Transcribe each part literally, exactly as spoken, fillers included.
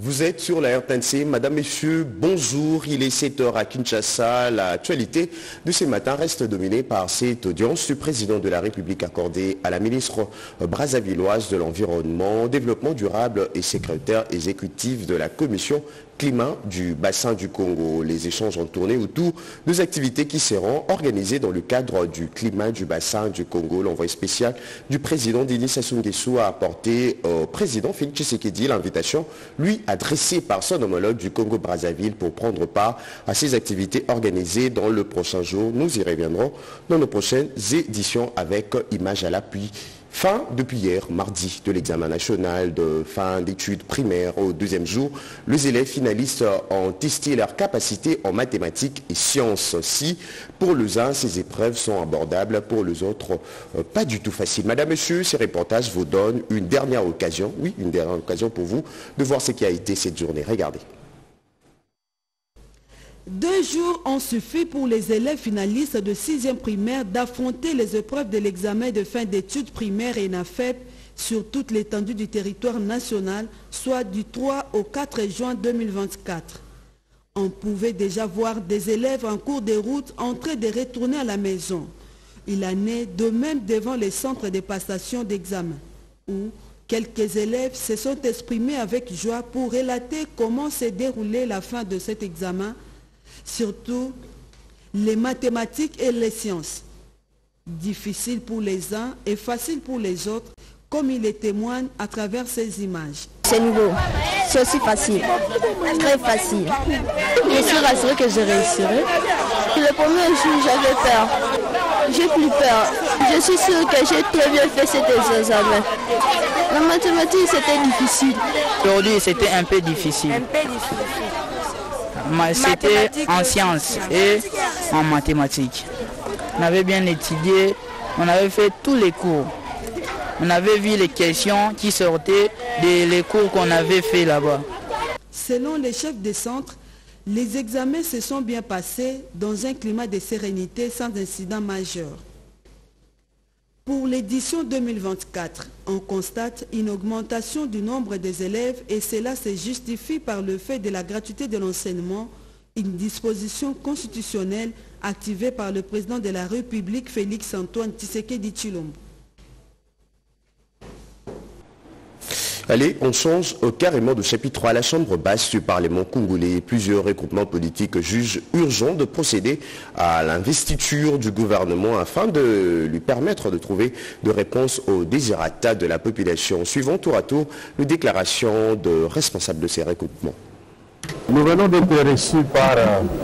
Vous êtes sur la R T N C, Madame, Messieurs, bonjour, il est sept heures à Kinshasa. L'actualité de ce matin reste dominée par cette audience du président de la République accordée à la ministre brazzavilloise de l'Environnement, Développement durable et secrétaire exécutif de la Commission climat du bassin du Congo. Les échanges ont tourné autour des activités qui seront organisées dans le cadre du climat du bassin du Congo. L'envoyé spécial du président Denis Sassou Nguesso a apporté au président Félix Tshisekedi l'invitation, lui adressée par son homologue du Congo-Brazzaville, pour prendre part à ces activités organisées dans le prochain jour. Nous y reviendrons dans nos prochaines éditions avec images à l'appui. Fin depuis hier, mardi, de l'examen national de fin d'études primaires au deuxième jour, les élèves finalistes ont testé leur capacité en mathématiques et sciences. Si pour les uns, ces épreuves sont abordables, pour les autres, euh, pas du tout faciles. Madame, Monsieur, ces reportages vous donnent une dernière occasion, oui, une dernière occasion pour vous de voir ce qui a été cette journée. Regardez. Deux jours ont suffi pour les élèves finalistes de sixième primaire d'affronter les épreuves de l'examen de fin d'études primaires et N A F E P sur toute l'étendue du territoire national, soit du trois au quatre juin deux mille vingt-quatre. On pouvait déjà voir des élèves en cours de route en train de retourner à la maison. Il en est de même devant les centres de passation d'examen, où quelques élèves se sont exprimés avec joie pour relater comment s'est déroulée la fin de cet examen, surtout les mathématiques et les sciences. Difficile pour les uns et facile pour les autres, comme il les témoigne à travers ces images. C'est nouveau, c'est aussi facile, très facile. Je suis rassurée que je réussirai. Le premier jour, j'avais peur. J'ai plus peur. Je suis sûre que j'ai très bien fait cet examen. La mathématique, c'était difficile. Aujourd'hui, c'était un peu difficile. Un peu difficile. C'était en sciences et en mathématiques. On avait bien étudié, on avait fait tous les cours. On avait vu les questions qui sortaient des cours qu'on avait fait là-bas. Selon les chefs des centres, les examens se sont bien passés dans un climat de sérénité sans incident majeur. Pour l'édition deux mille vingt-quatre, on constate une augmentation du nombre des élèves et cela se justifie par le fait de la gratuité de l'enseignement, une disposition constitutionnelle activée par le président de la République Félix Antoine Tshisekedi Tshilombo. Allez, on change carrément de chapitre à la Chambre basse du Parlement congolais. Plusieurs regroupements politiques jugent urgent de procéder à l'investiture du gouvernement afin de lui permettre de trouver des réponses aux désirata de la population. Suivons tour à tour les déclarations de responsables de ces regroupements. Nous venons d'être reçus par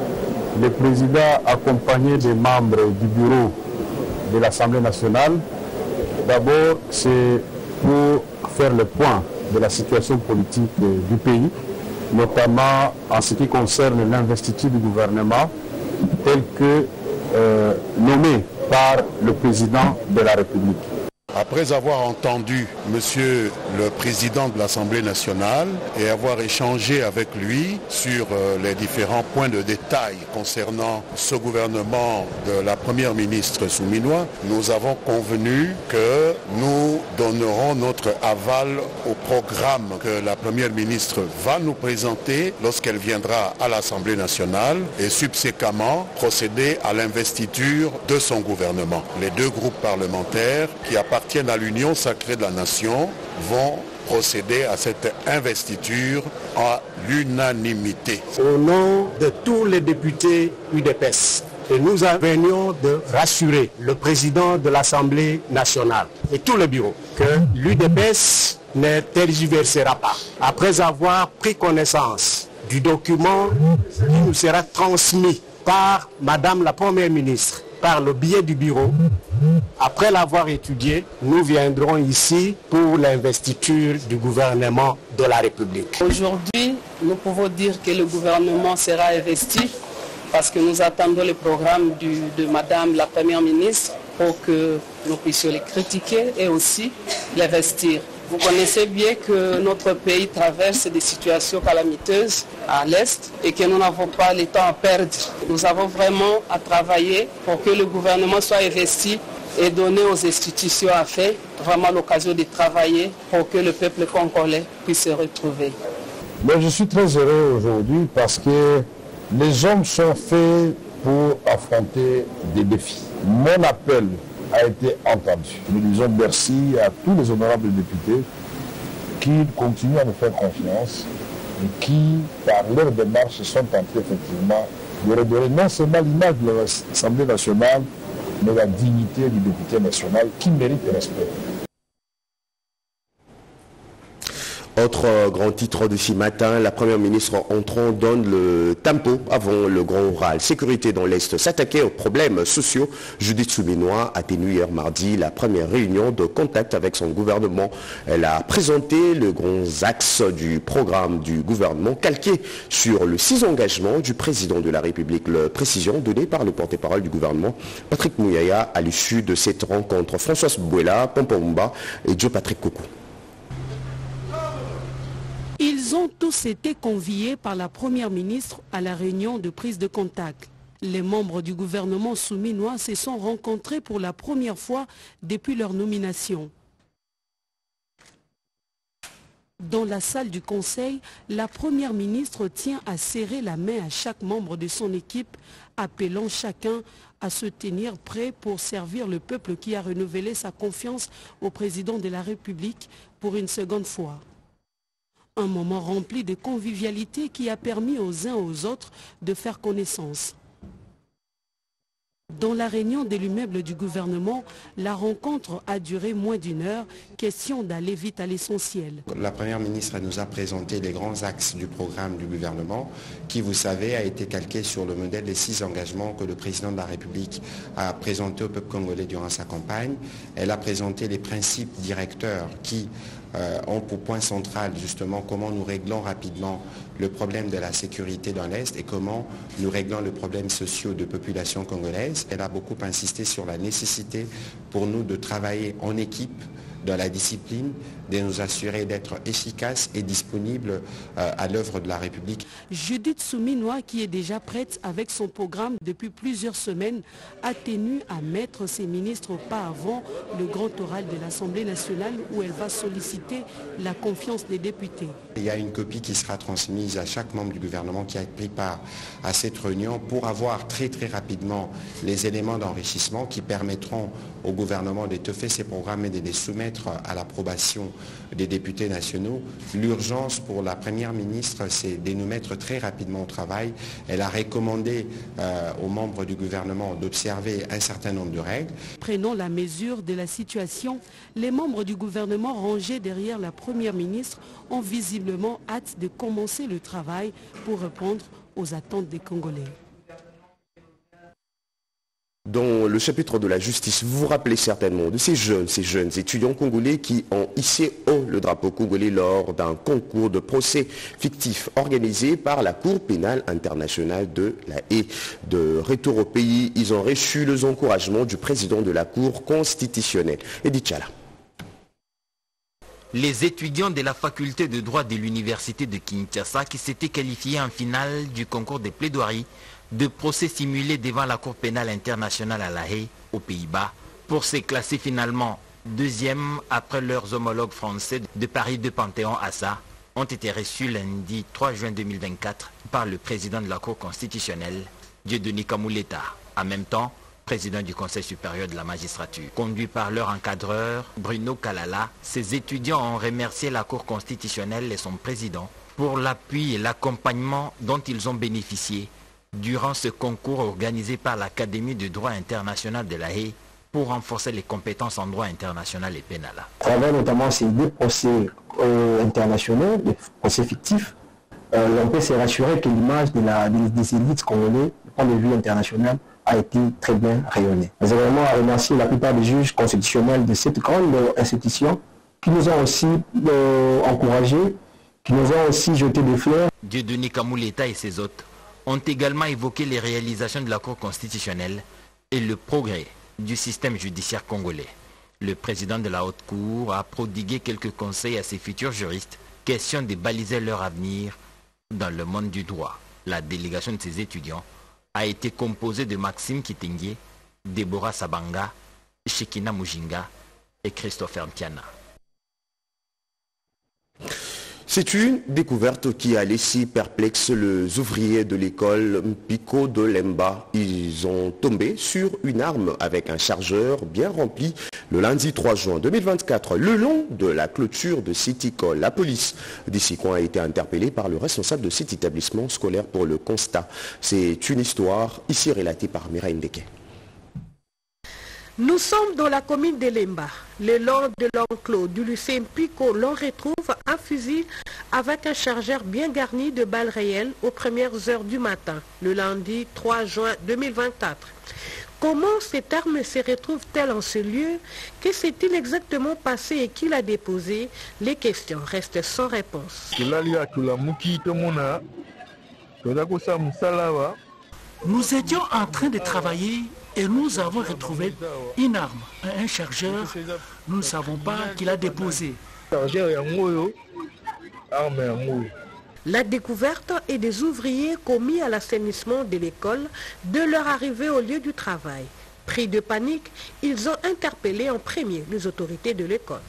le président accompagné des membres du bureau de l'Assemblée nationale. D'abord, c'est pour faire le point de la situation politique du pays, notamment en ce qui concerne l'investiture du gouvernement tel que euh, nommé par le président de la République. Après avoir entendu Monsieur le Président de l'Assemblée nationale et avoir échangé avec lui sur les différents points de détail concernant ce gouvernement de la Première ministre Souminois, nous avons convenu que nous donnerons notre aval au programme que la Première ministre va nous présenter lorsqu'elle viendra à l'Assemblée nationale et subséquemment procéder à l'investiture de son gouvernement. Les deux groupes parlementaires qui appartiennent à l'Union sacrée de la nation vont procéder à cette investiture à l'unanimité. Au nom de tous les députés U D P S, et nous venions de rassurer le président de l'Assemblée nationale et tout le bureau que l'U D P S ne tergiversera pas. Après avoir pris connaissance du document qui nous sera transmis par Madame la Première ministre, par le biais du bureau, après l'avoir étudié, nous viendrons ici pour l'investiture du gouvernement de la République. Aujourd'hui, nous pouvons dire que le gouvernement sera investi parce que nous attendons le programme du, de Madame la Première ministre pour que nous puissions les critiquer et aussi l'investir. Vous connaissez bien que notre pays traverse des situations calamiteuses à l'Est et que nous n'avons pas le temps à perdre. Nous avons vraiment à travailler pour que le gouvernement soit investi et donner aux institutions à faire vraiment l'occasion de travailler pour que le peuple congolais puisse se retrouver. Mais je suis très heureux aujourd'hui parce que les hommes sont faits pour affronter des défis. Mon appel a été entendu. Nous disons merci à tous les honorables députés qui continuent à nous faire confiance et qui, par leur démarche, sont tentés effectivement de redonner non seulement l'image de l'Assemblée nationale, mais la dignité du député national qui mérite le respect. Autre grand titre de ce matin, la première ministre entrant donne le tempo avant le grand oral. Sécurité dans l'Est, s'attaquer aux problèmes sociaux. Judith Souminois a tenu hier mardi la première réunion de contact avec son gouvernement. Elle a présenté les grands axes du programme du gouvernement calqué sur le six engagements du président de la République. La précision donnée par le porte-parole du gouvernement, Patrick Mouyaya, à l'issue de cette rencontre. Françoise Bouela, Pompomba et Joe Patrick Koukou. Ils ont tous été conviés par la première ministre à la réunion de prise de contact. Les membres du gouvernement souminois se sont rencontrés pour la première fois depuis leur nomination. Dans la salle du Conseil, la première ministre tient à serrer la main à chaque membre de son équipe, appelant chacun à se tenir prêt pour servir le peuple qui a renouvelé sa confiance au président de la République pour une seconde fois. Un moment rempli de convivialité qui a permis aux uns aux autres de faire connaissance. Dans la réunion de l'immeuble du gouvernement, la rencontre a duré moins d'une heure, question d'aller vite à l'essentiel. La première ministre nous a présenté les grands axes du programme du gouvernement qui, vous savez, a été calqué sur le modèle des six engagements que le président de la République a présenté au peuple congolais durant sa campagne. Elle a présenté les principes directeurs qui euh, ont pour point central justement comment nous réglons rapidement le problème de la sécurité dans l'Est et comment nous réglons le problème social de population congolaise. Elle a beaucoup insisté sur la nécessité pour nous de travailler en équipe, dans la discipline, de nous assurer d'être efficaces et disponibles euh, à l'œuvre de la République. Judith Souminois, qui est déjà prête avec son programme depuis plusieurs semaines, a tenu à mettre ses ministres au pas avant le grand oral de l'Assemblée nationale où elle va solliciter la confiance des députés. Il y a une copie qui sera transmise à chaque membre du gouvernement qui a pris part à cette réunion pour avoir très très rapidement les éléments d'enrichissement qui permettront au gouvernement d'étoffer ses programmes et de les soumettre à l'approbation des députés nationaux. L'urgence pour la première ministre, c'est de nous mettre très rapidement au travail. Elle a recommandé euh, aux membres du gouvernement d'observer un certain nombre de règles. Prenant la mesure de la situation, les membres du gouvernement rangés derrière la première ministre ont visiblement hâte de commencer le travail pour répondre aux attentes des Congolais. Dans le chapitre de la justice, vous vous rappelez certainement de ces jeunes, ces jeunes étudiants congolais qui ont hissé haut le drapeau congolais lors d'un concours de procès fictif organisé par la Cour pénale internationale de La Haye. De retour au pays, ils ont reçu les encouragements du président de la Cour constitutionnelle, Edith Chala. Les étudiants de la faculté de droit de l'université de Kinshasa qui s'étaient qualifiés en finale du concours des plaidoiries de procès simulés devant la Cour pénale internationale à La Haye, aux Pays-Bas, pour se classer finalement deuxième après leurs homologues français de Paris de Panthéon-Assas, ont été reçus lundi trois juin deux mille vingt-quatre par le président de la Cour constitutionnelle, Dieudonné Kamuleta, en même temps président du Conseil supérieur de la magistrature. Conduit par leur encadreur, Bruno Kalala, ces étudiants ont remercié la Cour constitutionnelle et son président pour l'appui et l'accompagnement dont ils ont bénéficié durant ce concours organisé par l'Académie de droit international de La Haye pour renforcer les compétences en droit international et pénal. À travers notamment ces deux procès euh, internationaux, des procès fictifs, euh, on peut se rassurer que l'image de la, des, des élites congolaises, du point de vue international, a été très bien rayonnée. Nous avons vraiment à remercier la plupart des juges constitutionnels de cette grande institution qui nous ont aussi euh, encouragés, qui nous ont aussi jeté des fleurs. Dieudonné Kamuleta et ses hôtes ont également évoqué les réalisations de la Cour constitutionnelle et le progrès du système judiciaire congolais. Le président de la Haute Cour a prodigué quelques conseils à ses futurs juristes, question de baliser leur avenir dans le monde du droit. La délégation de ses étudiants a été composée de Maxime Kitenge, Deborah Sabanga, Shekina Mujinga et Christopher Mtiana. C'est une découverte qui a laissé perplexe les ouvriers de l'école Mpiko de Lemba. Ils ont tombé sur une arme avec un chargeur bien rempli le lundi trois juin deux mille vingt-quatre, le long de la clôture de cette école. La police d'ici coin a été interpellée par le responsable de cet établissement scolaire pour le constat. C'est une histoire ici relatée par Mira Ndeke. Nous sommes dans la commune de Lemba. Le long de l'enclos du lycée Mpiko, l'on retrouve un fusil avec un chargeur bien garni de balles réelles aux premières heures du matin, le lundi trois juin deux mille vingt-quatre. Comment cette arme se retrouve-t-elle en ce lieu? Que s'est-il exactement passé et qui l'a déposé? Les questions restent sans réponse. Nous étions en train de travailler et nous avons retrouvé une arme, un chargeur. Nous ne savons pas qui l'a déposé. La découverte est des ouvriers commis à l'assainissement de l'école de leur arrivée au lieu du travail. Pris de panique, ils ont interpellé en premier les autorités de l'école.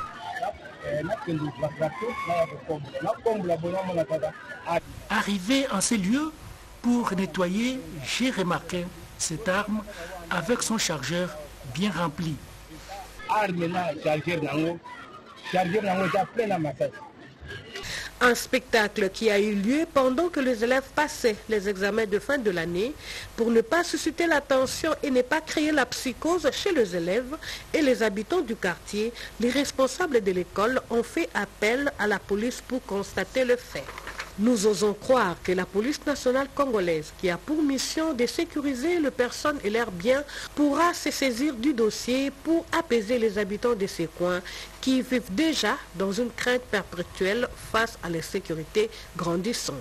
Arrivé en ces lieux pour nettoyer, j'ai remarqué cette arme avec son chargeur bien rempli. Un spectacle qui a eu lieu pendant que les élèves passaient les examens de fin de l'année. Pour ne pas susciter l'attention et ne pas créer la psychose chez les élèves et les habitants du quartier, les responsables de l'école ont fait appel à la police pour constater le fait. Nous osons croire que la police nationale congolaise, qui a pour mission de sécuriser les personnes et leurs biens, pourra se saisir du dossier pour apaiser les habitants de ces coins qui vivent déjà dans une crainte perpétuelle face à l'insécurité grandissante.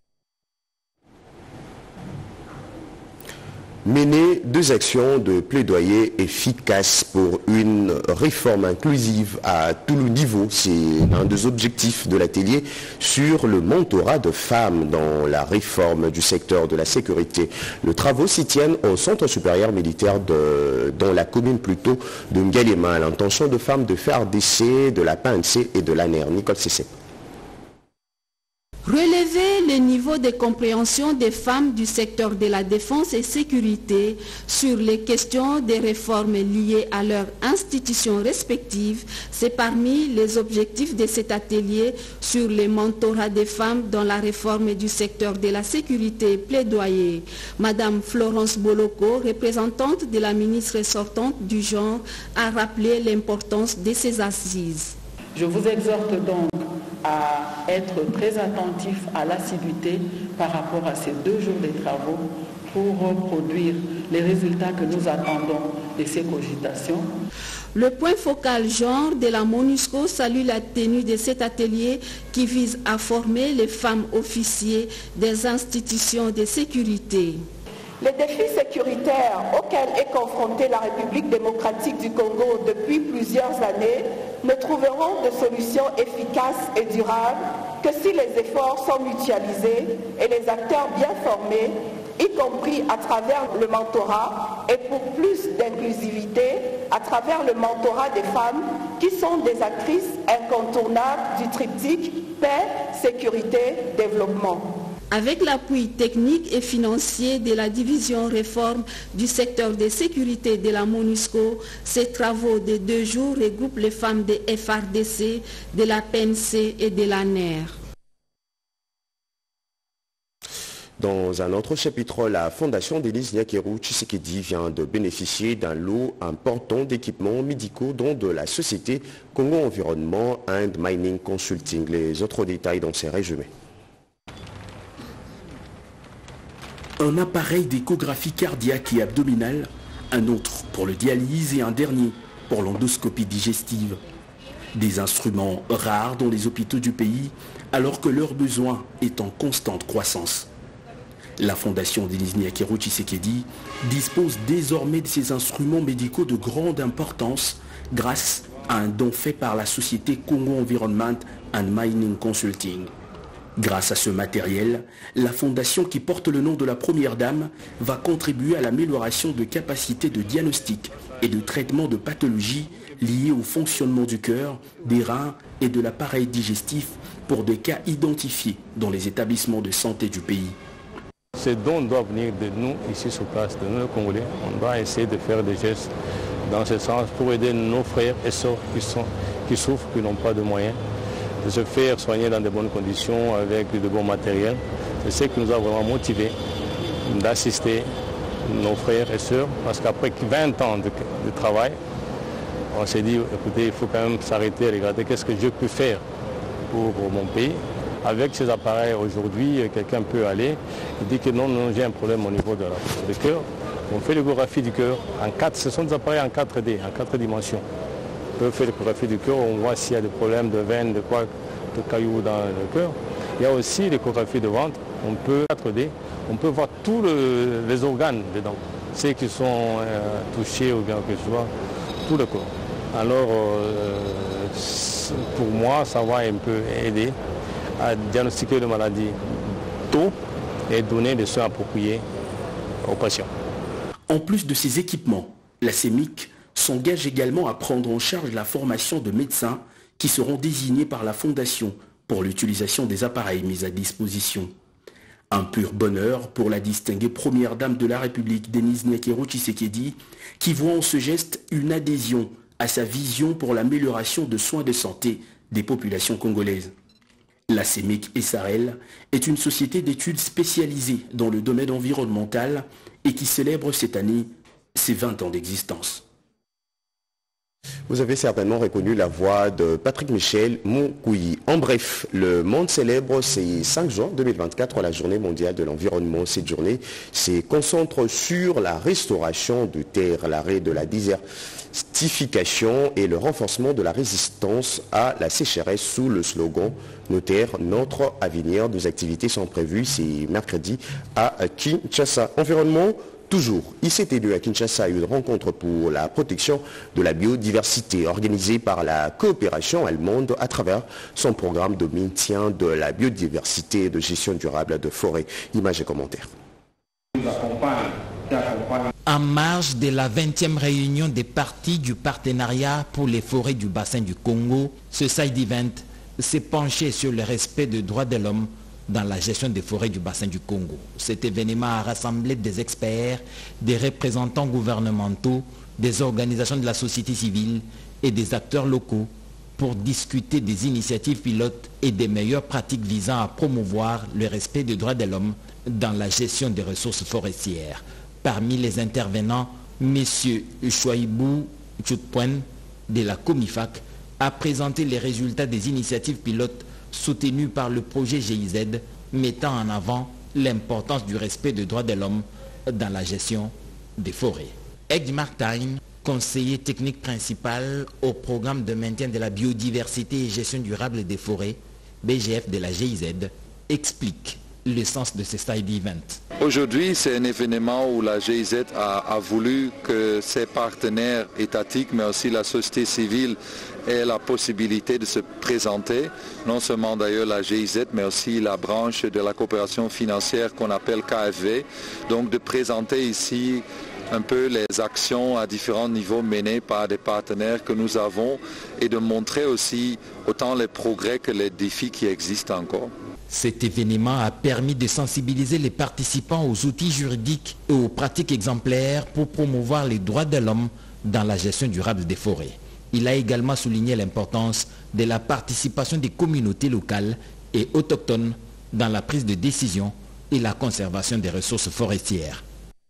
Mener deux actions de plaidoyer efficaces pour une réforme inclusive à tout le niveau, c'est l'un des objectifs de l'atelier sur le mentorat de femmes dans la réforme du secteur de la sécurité. Les travaux s'y tiennent au Centre supérieur militaire de, dans la commune plutôt de Ngalema. L'intention de femmes de F A R D C, de la P A N C et de l'A N E R. Nicole Cessé. Relever le niveau de compréhension des femmes du secteur de la défense et sécurité sur les questions des réformes liées à leurs institutions respectives, c'est parmi les objectifs de cet atelier sur le mentorat des femmes dans la réforme du secteur de la sécurité plaidoyer. Madame Florence Boloko, représentante de la ministre sortante du genre, a rappelé l'importance de ces assises. Je vous exhorte donc à être très attentif à l'assiduité par rapport à ces deux jours de travaux pour produire les résultats que nous attendons de ces cogitations. Le point focal genre de la MONUSCO salue la tenue de cet atelier qui vise à former les femmes officiers des institutions de sécurité. Les défis sécuritaires auxquels est confrontée la République démocratique du Congo depuis plusieurs années ne trouveront de solutions efficaces et durables que si les efforts sont mutualisés et les acteurs bien formés, y compris à travers le mentorat et pour plus d'inclusivité à travers le mentorat des femmes qui sont des actrices incontournables du triptyque paix, sécurité, développement. Avec l'appui technique et financier de la division réforme du secteur de sécurité de la MONUSCO, ces travaux de deux jours regroupent les femmes de F A R D C, de la P N C et de l'A N E R. Dans un autre chapitre, la fondation Denis Nyakeru Tshisekedi vient de bénéficier d'un lot important d'équipements médicaux dont de la société Congo Environnement and Mining Consulting. Les autres détails dans ces résumés. Un appareil d'échographie cardiaque et abdominale, un autre pour le dialyse et un dernier pour l'endoscopie digestive. Des instruments rares dans les hôpitaux du pays alors que leur besoin est en constante croissance. La fondation Denis Nyakeru Tshisekedi dispose désormais de ces instruments médicaux de grande importance grâce à un don fait par la société Congo Environnement and Mining Consulting. Grâce à ce matériel, la fondation qui porte le nom de la première dame va contribuer à l'amélioration de capacités de diagnostic et de traitement de pathologies liées au fonctionnement du cœur, des reins et de l'appareil digestif pour des cas identifiés dans les établissements de santé du pays. Ces dons doivent venir de nous, ici sur place, de nous les Congolais. On doit essayer de faire des gestes dans ce sens pour aider nos frères et sœurs qui, sont, qui souffrent, qui n'ont pas de moyens, de se faire soigner dans de bonnes conditions avec de bons matériels. C'est ce qui nous a vraiment motivés d'assister nos frères et sœurs, parce qu'après vingt ans de, de travail, on s'est dit, écoutez, il faut quand même s'arrêter et regarder qu'est-ce que je peux faire pour, pour mon pays. Avec ces appareils aujourd'hui, quelqu'un peut aller, il dit que non, non, j'ai un problème au niveau de la, du cœur. On fait l'échographie du cœur en quatre, ce sont des appareils en quatre D, en quatre dimensions. On peut faire l'échographie du cœur, on voit s'il y a des problèmes de veines, de quoi, de cailloux dans le cœur. Il y a aussi l'échographie de ventre, on peut quatre D, on peut voir tous le, les organes dedans, ceux qui sont euh, touchés ou bien que ce soit, tout le corps. Alors, euh, pour moi, ça va un peu aider à diagnostiquer les maladies tôt et donner des soins appropriés aux patients. En plus de ces équipements, la C E M I C s'engage également à prendre en charge la formation de médecins qui seront désignés par la Fondation pour l'utilisation des appareils mis à disposition. Un pur bonheur pour la distinguée première dame de la République, Denise Nyakero Tshisekedi, qui voit en ce geste une adhésion à sa vision pour l'amélioration de soins de santé des populations congolaises. La C E M I C S A R L est une société d'études spécialisée dans le domaine environnemental et qui célèbre cette année ses vingt ans d'existence. Vous avez certainement reconnu la voix de Patrick Michel Moukouyi. En bref, le monde célèbre ce cinq juin deux mille vingt-quatre, la journée mondiale de l'environnement. Cette journée se concentre sur la restauration de terres, l'arrêt de la désertification et le renforcement de la résistance à la sécheresse sous le slogan « Nos terres, notre avenir ». Deux activités sont prévues ce mercredi à Kinshasa. Environnement. Toujours, il s'est tenu à Kinshasa une rencontre pour la protection de la biodiversité organisée par la coopération allemande à travers son programme de maintien de la biodiversité et de gestion durable de forêts. Images et commentaires. En marge de la vingtième réunion des parties du partenariat pour les forêts du bassin du Congo, ce side event s'est penché sur le respect des droits de l'homme dans la gestion des forêts du bassin du Congo. Cet événement a rassemblé des experts, des représentants gouvernementaux, des organisations de la société civile et des acteurs locaux pour discuter des initiatives pilotes et des meilleures pratiques visant à promouvoir le respect des droits de l'homme dans la gestion des ressources forestières. Parmi les intervenants, M. Chouaïbou Tchoutpouen de la Comifac a présenté les résultats des initiatives pilotes soutenu par le projet G I Z, mettant en avant l'importance du respect des droits de l'homme dans la gestion des forêts. Ed Martin, conseiller technique principal au programme de maintien de la biodiversité et gestion durable des forêts, B G F de la G I Z, explique le sens de ce side event. Aujourd'hui, c'est un événement où la G I Z a, a voulu que ses partenaires étatiques, mais aussi la société civile, aient la possibilité de se présenter, non seulement d'ailleurs la G I Z, mais aussi la branche de la coopération financière qu'on appelle K F V, donc de présenter ici un peu les actions à différents niveaux menées par des partenaires que nous avons et de montrer aussi autant les progrès que les défis qui existent encore. Cet événement a permis de sensibiliser les participants aux outils juridiques et aux pratiques exemplaires pour promouvoir les droits de l'homme dans la gestion durable des forêts. Il a également souligné l'importance de la participation des communautés locales et autochtones dans la prise de décision et la conservation des ressources forestières.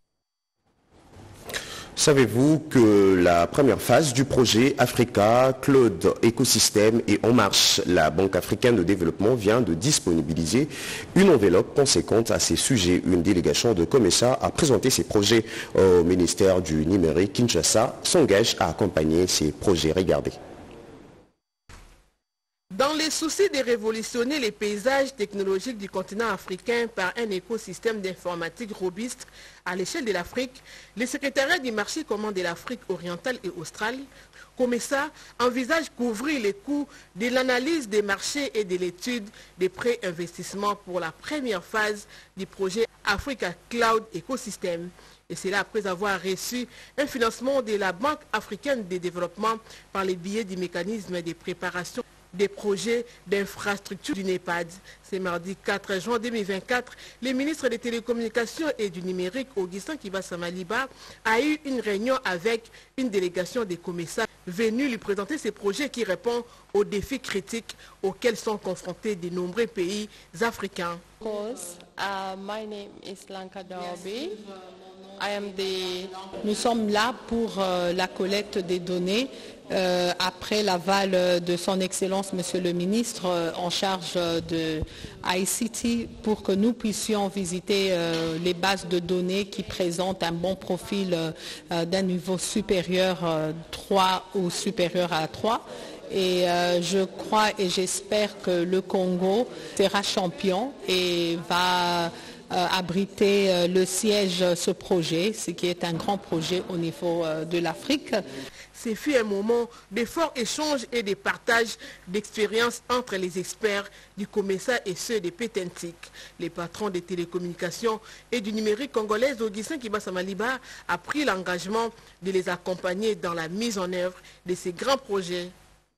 Savez-vous que la première phase du projet Africa Cloud Écosystème est en marche? La Banque africaine de développement vient de disponibiliser une enveloppe conséquente à ces sujets. Une délégation de COMESA a présenté ses projets au ministère du numérique. Kinshasa s'engage à accompagner ces projets. Regardez. Dans les soucis de révolutionner les paysages technologiques du continent africain par un écosystème d'informatique robuste à l'échelle de l'Afrique, le secrétariat du marché commun de l'Afrique orientale et australe, COMESA, envisage couvrir les coûts de l'analyse des marchés et de l'étude des pré-investissements pour la première phase du projet Africa Cloud Ecosystem. Et cela après avoir reçu un financement de la Banque africaine de développement par le biais du mécanisme de préparation des projets d'infrastructure du NEPAD. C'est mardi quatre juin deux mille vingt-quatre, le ministre des Télécommunications et du Numérique, Augustin Kibasa Maliba, a eu une réunion avec une délégation des commissaires venus lui présenter ces projets qui répondent aux défis critiques auxquels sont confrontés de nombreux pays africains. Uh, my name is Lanka Darby. I am the... Nous sommes là pour euh, la collecte des données euh, après l'aval de son Excellence Monsieur le Ministre euh, en charge de I C T pour que nous puissions visiter euh, les bases de données qui présentent un bon profil euh, d'un niveau supérieur euh, trois ou supérieur à trois. Et euh, je crois et j'espère que le Congo sera champion et va euh, abriter euh, le siège ce projet, ce qui est un grand projet au niveau euh, de l'Afrique. Ce fut un moment de forts échanges et de partage d'expériences entre les experts du COMESA et ceux de Pétentic. Les patrons des télécommunications et du numérique congolais, Augustin Kibasa Maliba, a pris l'engagement de les accompagner dans la mise en œuvre de ces grands projets.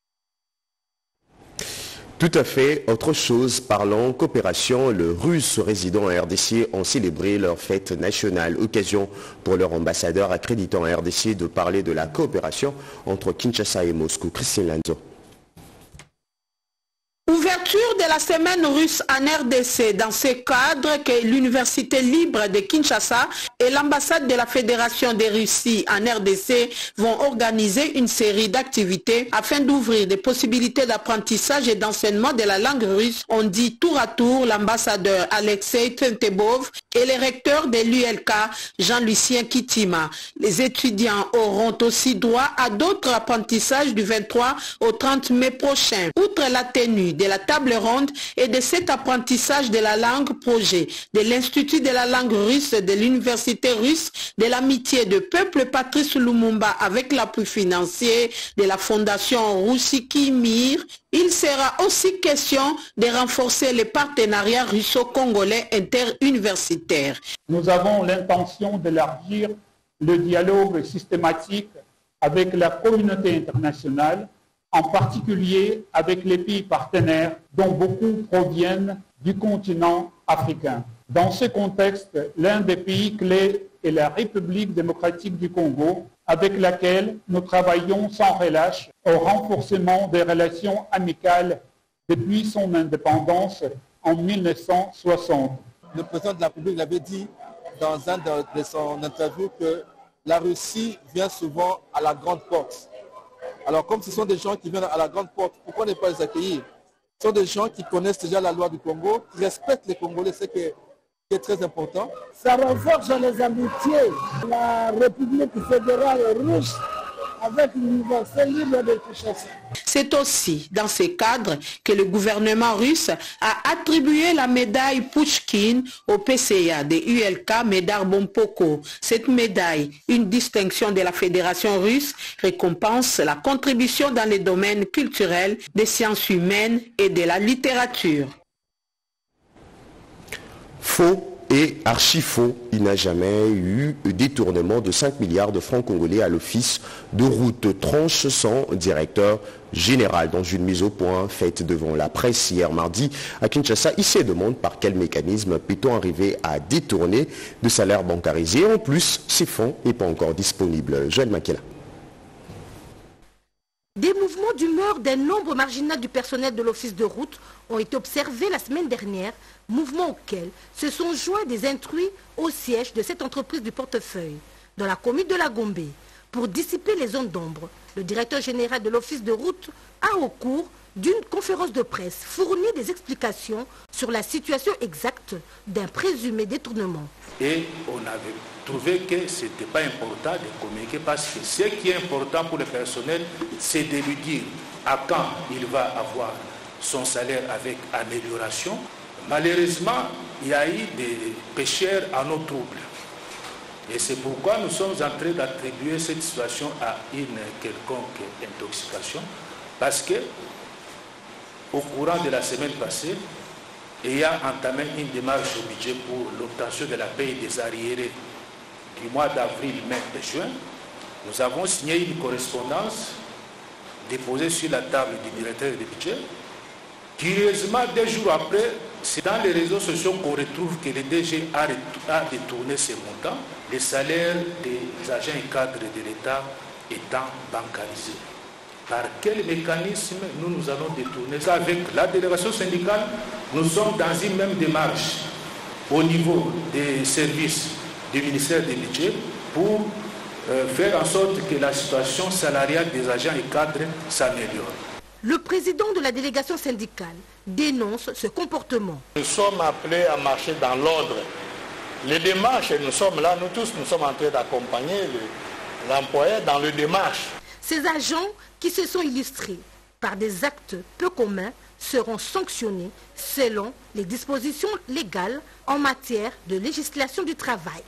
Tout à fait. Autre chose, parlant coopération, les Russes résidant en R D C ont célébré leur fête nationale. Occasion pour leur ambassadeur accréditant en R D C de parler de la coopération entre Kinshasa et Moscou. Christine Lanzo. Ouverture de la semaine russe en R D C. Dans ce cadre que l'Université libre de Kinshasa et l'ambassade de la Fédération de Russie en R D C vont organiser une série d'activités afin d'ouvrir des possibilités d'apprentissage et d'enseignement de la langue russe, ont dit tour à tour l'ambassadeur Alexei Tentebov et le recteur de l'U L K, Jean-Lucien Kitima. Les étudiants auront aussi droit à d'autres apprentissages du vingt-trois au trente mai prochain. Outre la tenue de la table ronde et de cet apprentissage de la langue projet de l'Institut de la langue russe de l'Université russe de l'amitié de peuple Patrice Lumumba avec l'appui financier de la Fondation Roussiki Mir, il sera aussi question de renforcer les partenariats russo-congolais interuniversitaires. Nous avons l'intention d'élargir le dialogue systématique avec la communauté internationale, en particulier avec les pays partenaires dont beaucoup proviennent du continent africain. Dans ce contexte, l'un des pays clés est la République démocratique du Congo, avec laquelle nous travaillons sans relâche au renforcement des relations amicales depuis son indépendance en mille neuf cent soixante. Le président de la République l'avait dit dans un de, de son interview que la Russie vient souvent à la grande porte. Alors comme ce sont des gens qui viennent à la grande porte, pourquoi ne pas les accueillir? Ce sont des gens qui connaissent déjà la loi du Congo, qui respectent les Congolais, c'est que qui est très important. Ça renforce les amitiés. La République fédérale russe avec l'Université libre de Kinshasa. C'est aussi dans ce cadre que le gouvernement russe a attribué la médaille Pouchkine au P C A de U L K Medar Bompoko. Cette médaille, une distinction de la Fédération russe, récompense la contribution dans les domaines culturels, des sciences humaines et de la littérature. Faux et archi-faux, il n'a jamais eu détournement de cinq milliards de francs congolais à l'office de route tranche sans directeur général. Dans une mise au point faite devant la presse hier mardi à Kinshasa, il se demande par quel mécanisme peut-on arriver à détourner de salaires bancarisés. En plus, ces fonds n'est pas encore disponibles. Joël Makela. Des mouvements d'humeur d'un nombre marginal du personnel de l'office de route ont été observés la semaine dernière, mouvements auxquels se sont joints des instruits au siège de cette entreprise du portefeuille, dans la commune de la Gombe. Pour dissiper les zones d'ombre, le directeur général de l'office de route a, au cours d'une conférence de presse, fourni des explications sur la situation exacte d'un présumé détournement. Et on avait trouvé que ce n'était pas important de communiquer parce que ce qui est important pour le personnel, c'est de lui dire à quand il va avoir son salaire avec amélioration. Malheureusement, il y a eu des pêcheurs à nos troubles. Et c'est pourquoi nous sommes en train d'attribuer cette situation à une quelconque intoxication. Parce que, au courant de la semaine passée, il a entamé une démarche au budget pour l'obtention de la paie des arriérés du mois d'avril, mai et juin. Nous avons signé une correspondance déposé sur la table du directeur du budget. Curieusement, deux jours après, c'est dans les réseaux sociaux qu'on retrouve que le D G a détourné ces montants, les salaires des agents et cadres de l'État étant bancarisés. Par quel mécanisme nous nous allons détourner ça? Avec la délégation syndicale, nous sommes dans une même démarche au niveau des services du ministère du Budget pour euh, faire en sorte que la situation salariale des agents et cadres s'améliore. Le président de la délégation syndicale dénonce ce comportement. Nous sommes appelés à marcher dans l'ordre. Les démarches, nous sommes là, nous tous, nous sommes en train d'accompagner l'employeur dans les démarches. Ces agents qui se sont illustrés par des actes peu communs seront sanctionnés selon les dispositions légales en matière de législation du travail.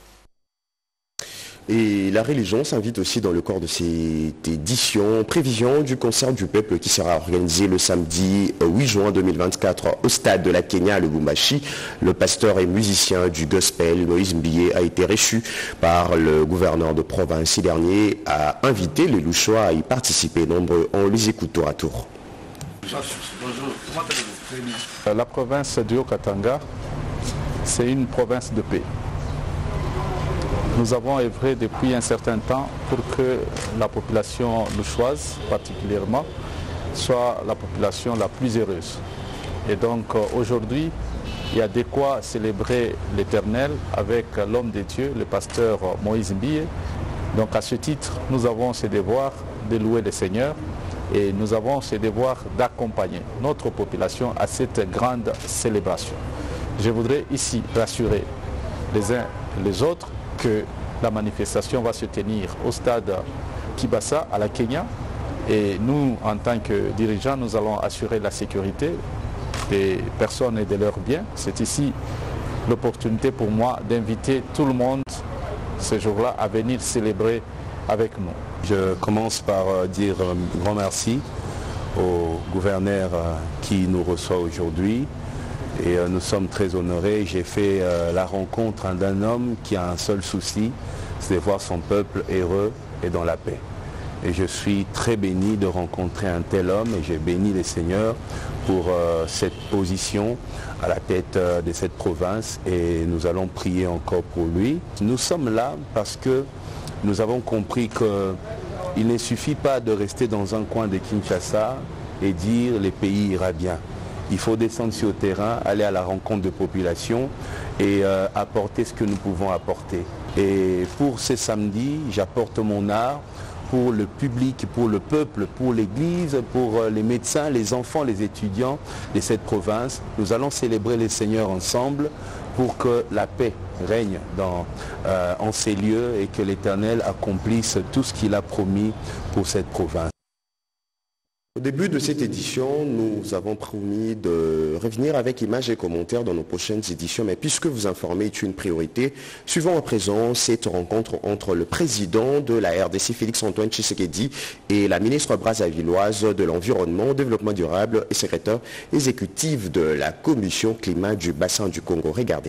Et la religion s'invite aussi dans le corps de cette édition. Prévision du concert du peuple qui sera organisé le samedi huit juin deux mille vingt-quatre au stade de la Kenya à Lubumbashi. Le pasteur et musicien du gospel, Moïse Mbiye, a été reçu par le gouverneur de province. Ce dernier a invité les Louchois à y participer. Nombreux, on les écoute tour à tour. Bonjour, comment allez-vous? La province du Haut-Katanga, c'est une province de paix. Nous avons œuvré depuis un certain temps pour que la population louchoise, particulièrement, soit la population la plus heureuse. Et donc aujourd'hui, il y a de quoi célébrer l'Éternel avec l'homme de Dieu, le pasteur Moïse Mbiye. Donc à ce titre, nous avons ce devoir de louer le Seigneur et nous avons ce devoir d'accompagner notre population à cette grande célébration. Je voudrais ici rassurer les uns et les autres que la manifestation va se tenir au stade Kibasa à la Kenya et nous, en tant que dirigeants, nous allons assurer la sécurité des personnes et de leurs biens. C'est ici l'opportunité pour moi d'inviter tout le monde ce jour-là à venir célébrer avec nous. Je commence par dire un grand merci au gouverneur qui nous reçoit aujourd'hui. Et euh, nous sommes très honorés. J'ai fait euh, la rencontre hein, d'un homme qui a un seul souci, c'est de voir son peuple heureux et dans la paix. Et je suis très béni de rencontrer un tel homme et j'ai béni les seigneurs pour euh, cette position à la tête euh, de cette province et nous allons prier encore pour lui. Nous sommes là parce que nous avons compris qu'il ne suffit pas de rester dans un coin de Kinshasa et dire le pays ira bien. Il faut descendre sur le terrain, aller à la rencontre de population et euh, apporter ce que nous pouvons apporter. Et pour ce samedi, j'apporte mon art pour le public, pour le peuple, pour l'église, pour euh, les médecins, les enfants, les étudiants de cette province. Nous allons célébrer les Seigneurs ensemble pour que la paix règne dans, euh, en ces lieux et que l'Éternel accomplisse tout ce qu'il a promis pour cette province. Au début de cette édition, nous avons promis de revenir avec images et commentaires dans nos prochaines éditions, mais puisque vous informer est une priorité, suivons à présent cette rencontre entre le président de la R D C, Félix-Antoine Tshisekedi, et la ministre brazzavilloise de l'Environnement, Développement durable et secrétaire exécutive de la Commission climat du bassin du Congo. Regardez.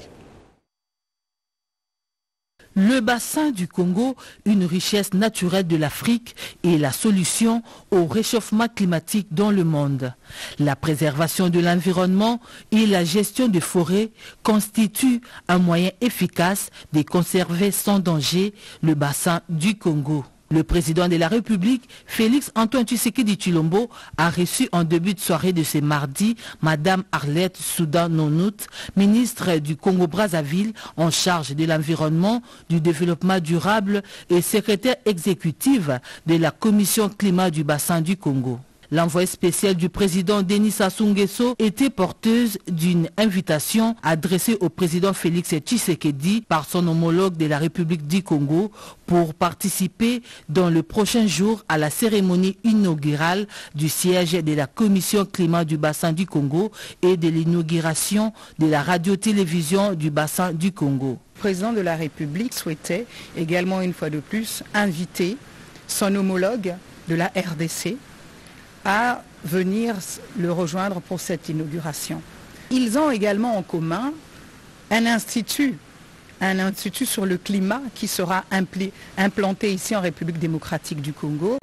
Le bassin du Congo, une richesse naturelle de l'Afrique et la solution au réchauffement climatique dans le monde. La préservation de l'environnement et la gestion des forêts constituent un moyen efficace de conserver sans danger le bassin du Congo. Le président de la République, Félix-Antoine Tshisekedi Tshilombo, a reçu en début de soirée de ce mardi Madame Arlette Soudan-Nonout, ministre du Congo-Brazzaville en charge de l'environnement, du développement durable et secrétaire exécutive de la Commission climat du bassin du Congo. L'envoyé spécial du président Denis Sassou Nguesso était porteuse d'une invitation adressée au président Félix Tshisekedi par son homologue de la République du Congo pour participer dans le prochain jour à la cérémonie inaugurale du siège de la Commission climat du bassin du Congo et de l'inauguration de la radio-télévision du bassin du Congo. Le président de la République souhaitait également une fois de plus inviter son homologue de la R D C à venir le rejoindre pour cette inauguration. Ils ont également en commun un institut, un institut sur le climat qui sera implanté ici en République démocratique du Congo,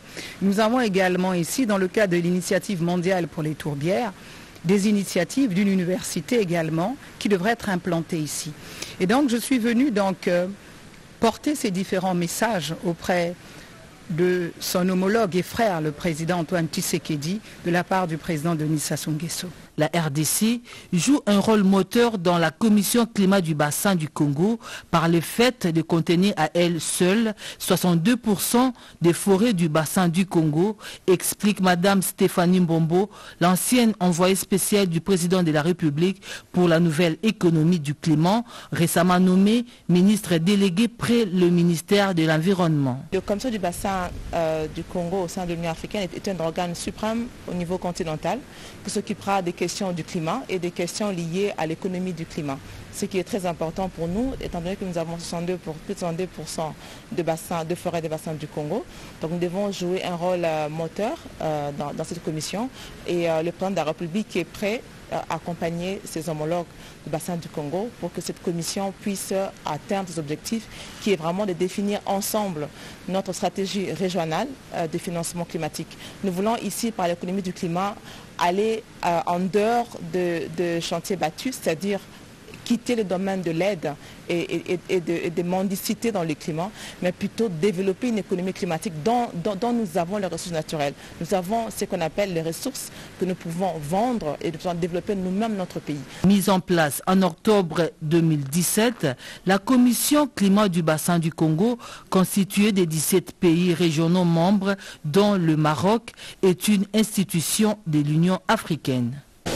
Nous avons également ici, dans le cadre de l'initiative mondiale pour les tourbières, des initiatives d'une université également qui devraient être implantées ici. Et donc je suis venue donc euh, porter ces différents messages auprès de son homologue et frère, le président Antoine Tshisekedi, de la part du président Denis Sassou Nguesso. La R D C joue un rôle moteur dans la commission climat du bassin du Congo par le fait de contenir à elle seule soixante-deux pour cent des forêts du bassin du Congo, explique Madame Stéphanie Mbombo, l'ancienne envoyée spéciale du président de la République pour la nouvelle économie du climat, récemment nommée ministre déléguée près le ministère de l'Environnement. Le commission du bassin euh, du Congo au sein de l'Union africaine est, est un organe suprême au niveau continental qui s'occupera des questions du climat et des questions liées à l'économie du climat. Ce qui est très important pour nous, étant donné que nous avons soixante-deux pour, plus de soixante-deux pour cent de, bassins, de forêts des bassins du Congo. Donc nous devons jouer un rôle euh, moteur euh, dans, dans cette commission et euh, le président de la République est prêt à accompagner ses homologues du bassin du Congo pour que cette commission puisse atteindre ses objectifs, qui est vraiment de définir ensemble notre stratégie régionale euh, de financement climatique. Nous voulons ici, par l'économie du climat, aller euh, en dehors de, de chantiers battus, c'est-à-dire quitter le domaine de l'aide et, et, et, de, et de mendicité dans le climat, mais plutôt développer une économie climatique dont, dont, dont nous avons les ressources naturelles. Nous avons ce qu'on appelle les ressources que nous pouvons vendre et nous pouvons développer nous-mêmes notre pays. Mise en place en octobre deux mille dix-sept, la commission climat du bassin du Congo, constituée des dix-sept pays régionaux membres, dont le Maroc, est une institution de l'Union africaine.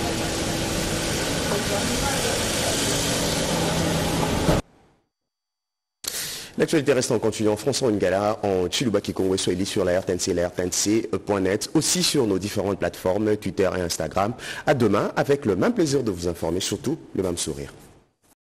L'actualité reste en continuant. François Ngala en Chilubaki Congo Swahili sur la R T N C, la R T N C point net, aussi sur nos différentes plateformes Twitter et Instagram. À demain avec le même plaisir de vous informer, surtout le même sourire.